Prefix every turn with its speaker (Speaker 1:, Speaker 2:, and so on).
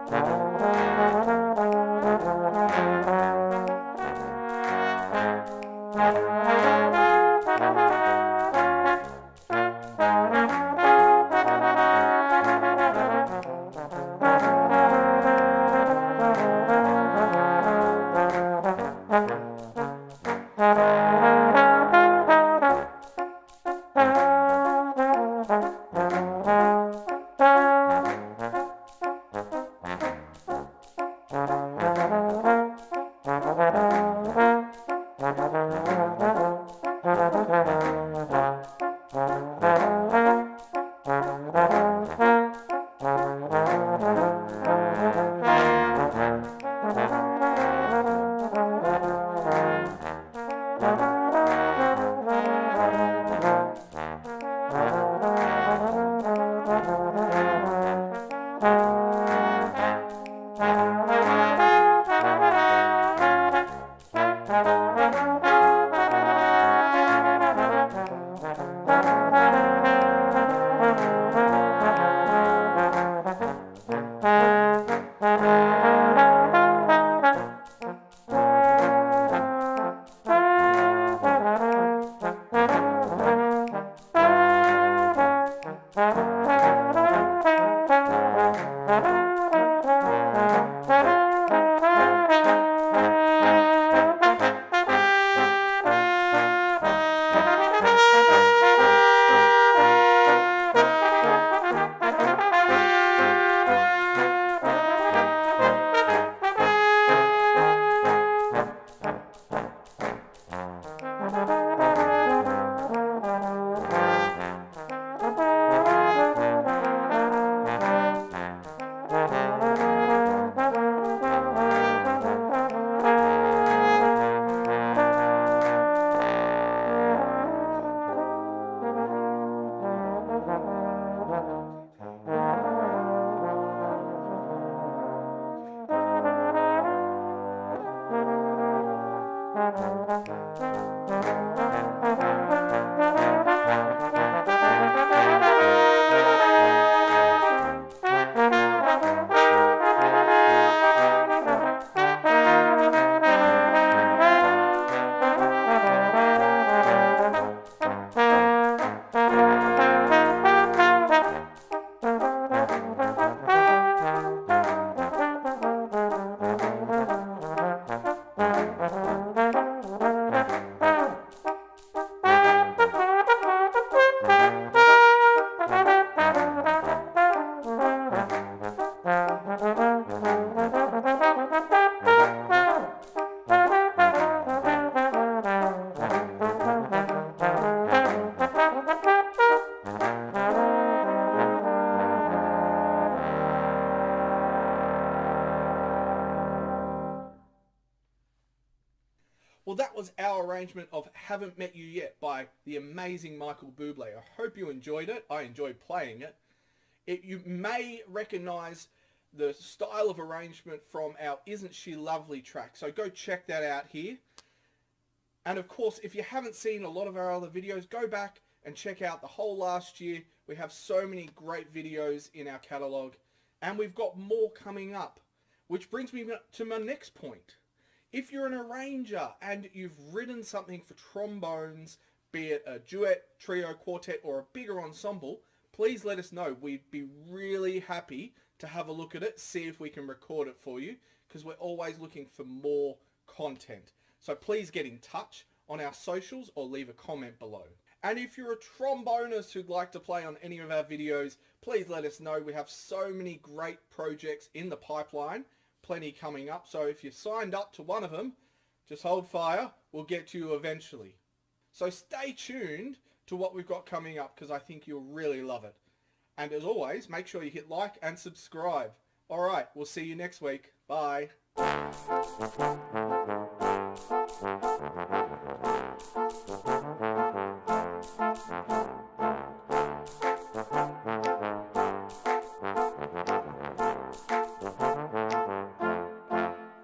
Speaker 1: Well, that was our arrangement of Haven't Met You Yet by the amazing Michael Bublé. I hope you enjoyed it. I enjoyed playing it. You may recognise the style of arrangement from our Isn't She Lovely track, so go check that out here. And of course, if you haven't seen a lot of our other videos, go back and check out the whole last year. We have so many great videos in our catalogue, and we've got more coming up. Which brings me to my next point. If you're an arranger and you've written something for trombones, be it a duet, trio, quartet, or a bigger ensemble, please let us know. We'd be really happy to have a look at it, see if we can record it for you, because we're always looking for more content. So please get in touch on our socials or leave a comment below. And if you're a trombonist who'd like to play on any of our videos, please let us know. We have so many great projects in the pipeline, plenty coming up. So if you signed up to one of them, just hold fire. We'll get to you eventually. So stay tuned to what we've got coming up, because I think you'll really love it. And as always, make sure you hit like and subscribe. All right, we'll see you next week. Bye.